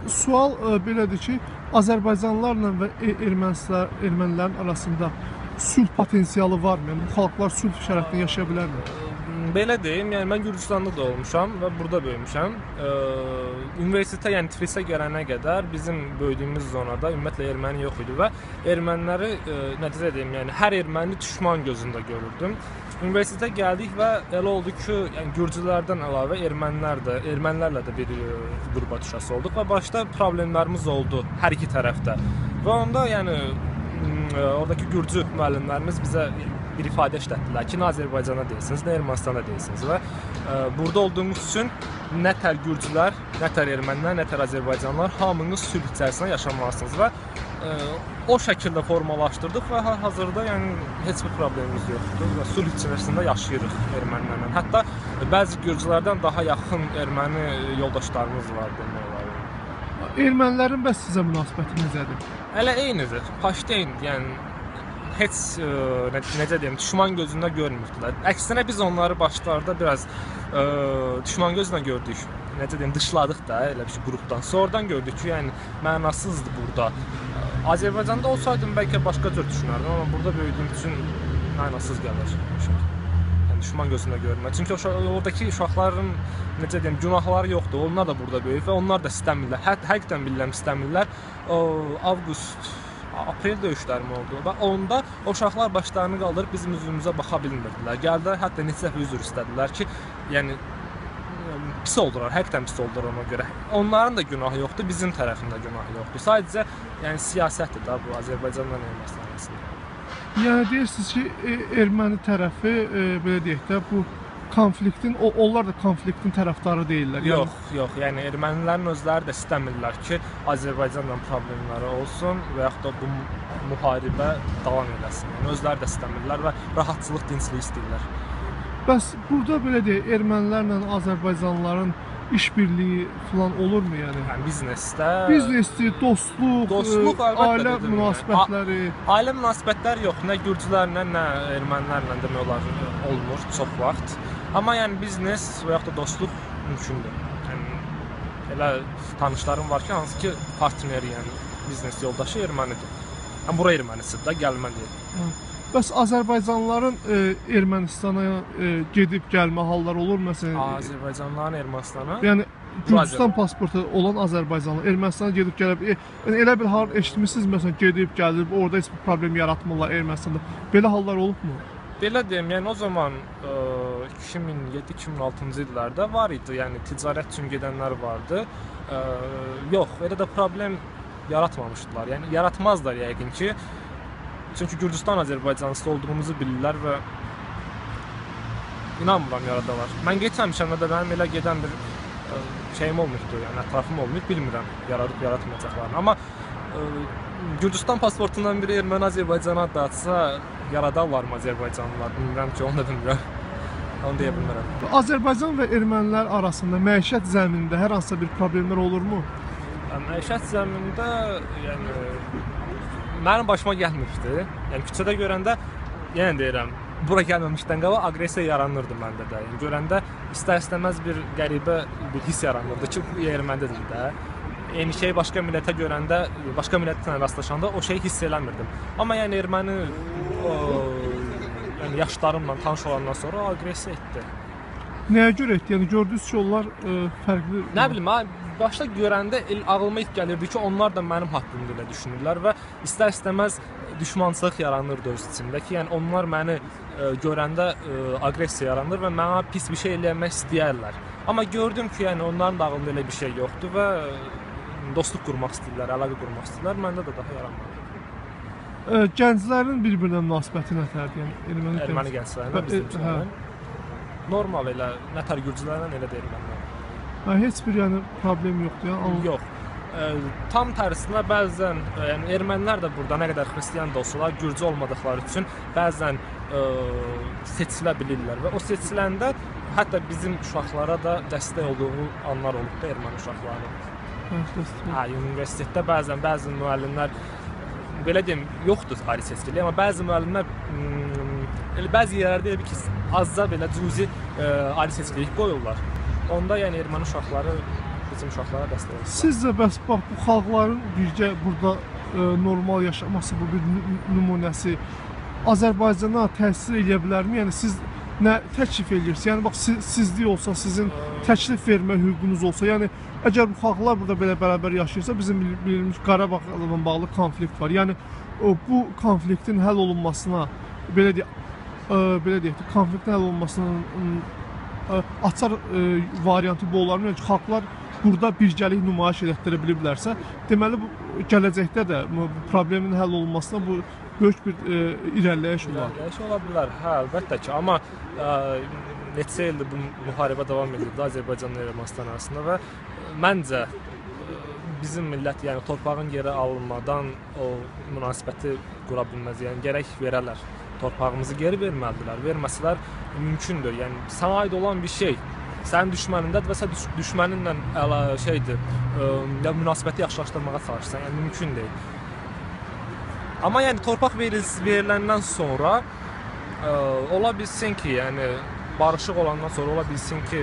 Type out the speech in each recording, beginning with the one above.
sual belədir ki, Azərbaycanlılarla və ermənilərin arasında sülh potensialı varmı? Yəni, bu xalqlar sülh şəraitində yaşaya bilərmi? Belə deyim, yəni mən Gürcüstanda doğulmuşam və burada böyümüşəm. Universitetə, yəni Tiflisə gələnə qədər bizim böyüdüyümüz zonada ümumiyyətlə erməni yox idi və erməniləri necə deyim, yəni hər erməni düşman gözündə görürdüm. Universitetə gəldik və elə oldu ki, yəni Gürcülərdən əlavə ermənilərlə də bir qrupa düşəsi olduq və başda problemlərimiz oldu hər iki tərəfdə. Və onda yəni oradakı Gürcü müəllimlərimiz bizə bir ifadə işlətdilər ki, nə Azərbaycana deyilsiniz, nə Ermənistana deyilsiniz və burada olduğumuz üçün nə tər Gürcülər, nə tər ermənilər, nə tər Azərbaycanlılar hamınız sülh içərisində yaşamalısınız və o şəkildə formalaşdırdıq və hazırda yəni heç bir problemimiz yoxdur və sülh içərisində yaşayırıq ermənilərlə. Hətta bəzi Gürcülərdən daha yaxın erməni yoldaşlarımız var demək olar. Ermənilərin bəs sizə münasibəti necədir? Elə eynidir. Paşteyn, yəni heç necə deyim, düşman gözündə görmürdülər. Əksinə biz onları başlarda biraz düşman gözündə gördük. Necə deyim, dışladıq da elə bir qrupdan. Sonradan gördük ki, yəni mənasızdır burada. Azərbaycanda olsaydım bəlkə başqa cür düşünərdim, amma burada böyüdüyüm üçün mənasız gəlir. Yəni düşman gözündə görmək. Çünki oradakı uşaqların necə deyim, günahları yoxdur. Onlar da burada böyüyüb və onlar da istəmirlər. Həqiqətən bilirəm istəmirlər. Aprel döyüşlərimi oldu və onda o uşaqlar başlarını qaldırıb bizim üzümüzə baxa bilmirdilər. Gəldilər, hətta neçə dəfə üzr istədilər ki, yəni pis oldular, həqiqətən pis oldular ona görə. Onların da günahı yoxdur, bizim tərəfində günahı yoxdur. Sadəcə yəni siyasətdir da bu Azərbaycanla Ermənistan arasında. Yəni deyirsiniz ki, erməni tərəfi belə deyək də bu konfliktin, onlar da konfliktin tərəfdarı deyirlər. Yox, yəni ermənilərin özləri də istəmirlər ki, Azərbaycanla problemləri olsun və yaxud da bu müharibə davam eləsin. Yəni özləri də istəmirlər və rahatçılıq, dinclik istəyirlər. Bəs burada belə deyək, ermənilərlə Azərbaycanlıların işbirliyi falan olurmu yəni? Biznesdə, dostluq, ailə münasibətləri. Ailə münasibətləri yox, nə gürcülərlə, nə ermənilərlə demək olar olmur çox vaxt. Amma yəni biznes və yaxud da dostluq mümkündür. Yəni elə tanışlarım var ki, hansı ki partneri, yəni biznes yoldaşı ermənidir. Yəni bura ermənisidir də, gəlmə deyil. Bəs Azərbaycanlıların Ermənistana gedib gəlmə halları olur məsələn? Azərbaycanlıların Ermənistana? Yəni Gürcüstan pasportu olan Azərbaycanlı Ermənistana gedib gəlib, yəni elə bir hal eşitmisiniz məsələn gedib gəlib, orada heç bir problem yaratmırlar Ermənistanda. Belə hallar olubmu? Belə deyim, yəni o zaman 2007-2006-cı illərdə var idi, yəni ticarət üçün gedənlər vardı. Yox, elə də problem yaratmamışdılar. Yəni yaratmazlar yəqin ki. Çünki Gürcüstan Azərbaycanlısı olduğumuzu bilirlər və inanmıram yaradalar. Mən getməmişəm və də mənim elə gedən bir şeyim olmuşdur, yəni ətrafım olmayıb, bilmirəm yaradıb yaratmayacaqlarını. Amma Gürcüstan pasportundan biri erməni Azərbaycana adda atsa, yaradarlarmı Azərbaycanlılar? Bilmirəm ki, onu da bilmirəm. Onu deyə bilmirəm. Azərbaycan və ermənilər arasında məişət zəminində hər hansısa bir problemlər olurmu? Məişət zəminində, yəni mənim başıma gəlmişdi. Yəni küçədə görəndə, yenə deyirəm, bura gəlməmişdən qabaq aqressiya yaranırdı məndə də. Yəni görəndə istər-istəməz bir qəribə bir hiss yaranırdı ki, bu ermənidir də. Eyni şey başqa millətə görəndə, başqa millətlə rastlaşanda o şeyi hiss eləmirdim. Amma yəni erməni yəni yaşlarımla tanış olandan sonra aqressiya etdi. Nəyə görə etdi? Yəni gördünüz ki, onlar fərqli. Nə bilim, başda görəndə ağlıma ilk gəlirdi ki, onlar da mənim haqqımda elə düşünürlər və istər-istəməz düşmançılıq yaranırdı öz içində ki, yəni onlar məni görəndə aqressiya yaranır və mənə pis bir şey eləmək istəyərlər. Amma gördüm ki, yəni onların da ağlında elə bir şey yoxdur və dostluq qurmaq istəyirlər, əlaqə qurmaq istəyirlər, məndə də daha yaranmadı. Gənclərin bir-birinə münasibəti nətərdir? Yəni erməni gənclərlə bizimkilərin normal elə, nətər gürcülərlə elə də ermənilər. Heç bir yəni problem yoxdur yəni? Yox. Tam tərsinə bəzən yəni ermənilər də burada nə qədər xristian da olsalar, gürcü olmadıqları üçün bəzən seçilə bilirlər və o seçiləndə hətta bizim uşaqlara da dəstək olduğu anlar olub da erməni uşaqlarının. Universitetdə bəzən bəzi müəllimlər belə deyim, yoxdur ayrı seçkili, amma bəzi müəllimlər bəzi yerlərdə elə bir ki, azca belə cüzi ayrı seçkilik qoyurlar. Onda yəni erməni uşaqları bu bizim uşaqlara dəstək olsunlar. Sizcə bəs bax bu xalqların bircə burada normal yaşaması bu bir nümunəsi Azərbaycana təsir edə bilərmi? Yəni siz nə təklif edirsiniz? Yəni bax sizlik olsa, sizin təklif vermə hüququnuz olsa, yəni əgər bu xalqlar burada belə bərabər yaşayırsa, bizim bildiğimiz Qarabağla bağlı konflikt var. Yəni bu konfliktin həll olunmasına belə deyək, konfliktin həll olunmasının açar variantı bu olarmı? Yəni xalqlar burada birgəlik nümayiş etdirə biliblərsə, deməli bu gələcəkdə də bu problemin həll olunmasına bu böyük bir irəliləyiş olar. İrəliləyiş ola bilər, hə, əlbəttə ki, amma neçə ildir bu müharibə davam edirdi Azərbaycanla Ermənistan arasında və məncə bizim millət, yəni torpağın geri alınmadan o münasibəti qura bilməz. Yəni gərək verələr. Torpağımızı geri verməlidirlər. Verməsələr mümkündür. Yəni sənə aid olan bir şey sənin düşmənindədir və sən düşməninlə münasibəti yaxşılaşdırmağa çalışırsan. Yəni mümkün deyil. Amma yəni torpaq veriləndən sonra ola bilsin ki, yəni barışıq olandan sonra ola bilsin ki,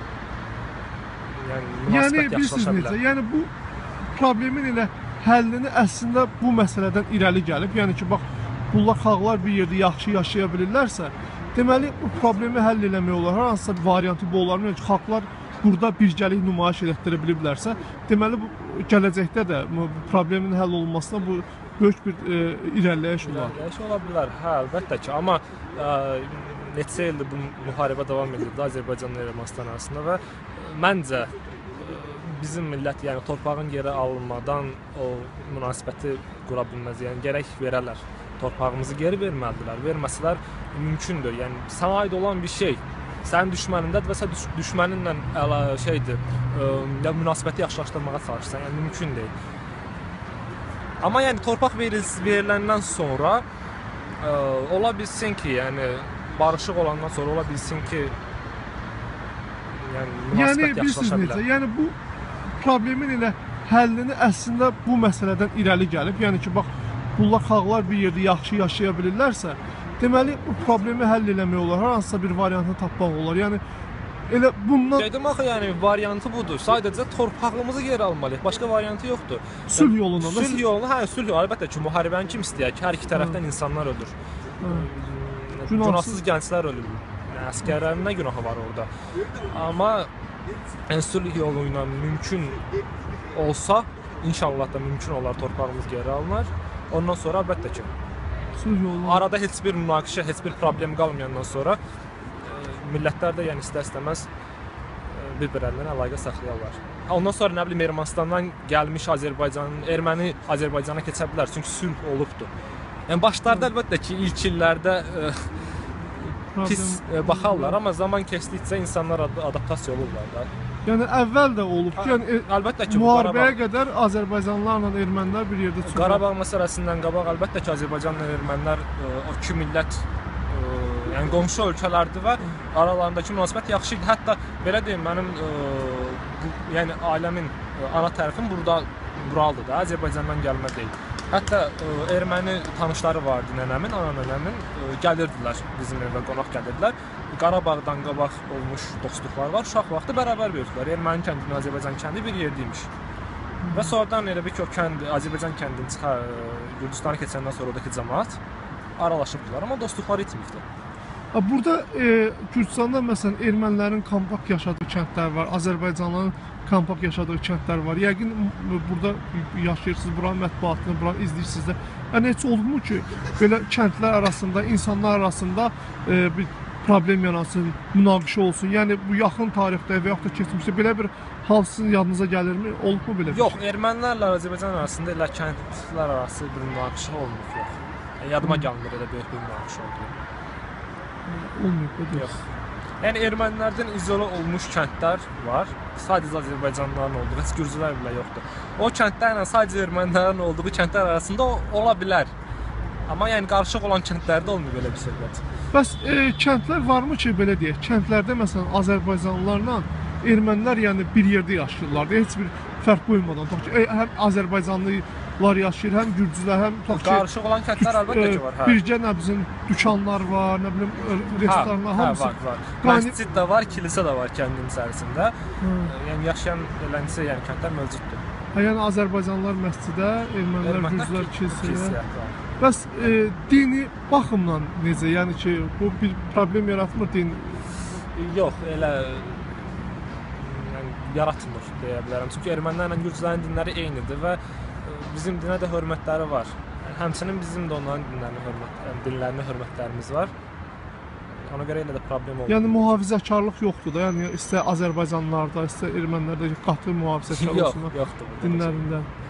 yəni münasibət yaxşılaşa bilər. Yəni bu problemin elə həllini əslində bu məsələdən irəli gəlib. Yəni ki, bax bunlar xalqlar bir yerdə yaxşı yaşaya bilirlərsə, deməli bu problemi həll eləmək olar. Hər hansısa bir variantı bu olar. Yəni xalqlar burada birgəlik nümayiş etdirə biliblərsə, deməli bu gələcəkdə də bu problemin həll olunmasına bu böyük bir irəliləyiş olar. İrəliləyiş ola bilər, hə, əlbəttə ki, amma neçə ildir bu müharibə davam edirdi Azərbaycanla Ermənistan arasında və məncə bizim millət, yəni torpağın geri alınmadan o münasibəti qura bilməz. Yəni gərək verələr. Torpağımızı geri verməlidirlər. Verməsələr mümkündür. Yəni sənə aid olan bir şey sənin düşmənindədir və sən düşməninlə münasibəti yaxşılaşdırmağa çalışırsan. Yəni mümkün deyil. Amma yəni torpaq veriləndən sonra ola bilsin ki, yəni barışıq olandan sonra ola bilsin ki, yəni münasibət yaxşılaşa bilər. Yəni bu problemin elə həllini əslində bu məsələdən irəli gəlib. Yəni ki, bax bunlar xalqlar bir yerdə yaxşı yaşaya bilirlərsə, deməli bu problemi həll eləmək olar. Hər hansısa bir variantını tapmaq olar. Yəni elə bundan dedim axı, yəni variantı budur. Sadəcə torpağımızı geri almalıyıq. Başqa variantı yoxdur. Sülh yoluna. Sülh yoluna, hə, sülh yolu. Əlbəttə ki, müharibəni kim istəyər ki, hər iki tərəfdən insanlar ölür. Günahsız gənclər ölür. Əsgərlərin nə günahı var orada? Amma sülh yolu ilə mümkün olsa, inşallah da mümkün olar, torpağımız geri alınır. Ondan sonra əlbəttə ki, arada heç bir münaqişə, heç bir problem qalmayandan sonra millətlər də yəni istər-istəməz bir-birlərindən əlaqə saxlayarlar. Ondan sonra nə bilim Ermənistandan gəlmiş erməni Azərbaycana keçə bilər, çünki sülh olubdur. Yəni başlarda əlbəttə ki, ilk illərdə pis baxarlar, amma zaman keçdikcə insanlar adaptasiya olurlar da. Yəni əvvəl də olub ki, yəni əlbəttə ki, müharibəyə qədər Azərbaycanlılarla ermənilər bir yerdə çıxır. Qarabağ məsələsindən qabaq əlbəttə ki, Azərbaycanla ermənilər o iki millət yəni qonşu ölkələrdir və aralarındakı münasibət yaxşı idi. Hətta belə deyim, mənim yəni ailəmin ana tərəfim buralıdır da, Azərbaycandan gəlmə deyil. Hətta erməni tanışları vardı nənəmin, ana nənəmin, gəlirdilər bizim evə, qonaq gəlirdilər. Qarabağdan qabaq olmuş dostluqlar var, uşaq vaxtı bərabər böyüdülər. Erməni kəndinin Azərbaycan kəndi bir yerdəymiş. Və sonradan elə bir ki, o kənd, Azərbaycan kəndini Gürcüstanı keçəndən sonra oradakı cəmaət aralaşıbdılar, amma dostluqları itməkdir. Burada Gürcüstanda məsələn ermənilərin kompakt yaşadığı kəndlər var, Azərbaycanlıların kompakt yaşadığı kəndlər var. Yəqin burada yaşayırsınız, buranın mətbuatını, buranı izləyirsiniz də. Yəni heç olubmu ki, belə kəndlər arasında, insanlar arasında bir problem yanansın, münaqişə olsun? Yəni bu yaxın tarixdə və yaxud da keçmişdə belə bir hal sizin yadınıza gəlirmi? Olubmu belə bir şey? Yox, ermənilərlə Azərbaycan arasında elə kəndlər arası bir münaqişə olmur, yox. Yadıma gəlmir elə böyük bir münaqişə oldu. Olmuyor, yox. Yəni ermənilərdən izolə olmuş kəndlər var. Sadəcə Azərbaycanlıların olduğu, heç gürcülər belə yoxdur. O kəndlərlə sadəcə ermənilərin olduğu kəndlər arasında ola bilər. Amma yəni qarışıq olan kəndlərdə olmuyor belə bir söhbət. Bəs kəndlər varmı ki, belə deyək, kəndlərdə məsələn Azərbaycanlılarla ermənilər yəni bir yerdə yaşayırlar, heç bir fərq qoymadan. Həm Azərbaycanlı kəndlər yaşayır, həm gürcülər, həm tutaq ki, Qarışıq olan kəndlər əlbəttə ki var, hə. birgə nə bizim dükanlar var, nə bilim restoranlar, hamısı. Var. Məscid də var, kilsə də var kəndin içərisində. Yəni yaşayan eləncə, yəni kəndlər mövcuddur. Yəni Azərbaycanlılar məscidə, ermənilər, gürcülər kilsəyə. var. Bəs dini baxımdan necə? Yəni ki, bu bir problem yaratmır dini? Yox, elə yəni yaratmır deyə bilərəm. Çünki ermənilərlə gürcülərin dinləri eynidir və bizim dinə də hörmətləri var. Yəni, həmçinin bizim də onların dinlərinə hörmətlərimiz var. Ona görə elə də problem olmur. Yəni mühafizəkarlıq yoxdur da. Yəni istə Azərbaycanlılarda, istə ermənilərdə qatı mühafizəkar olsunlar yoxdur. Dinlərində.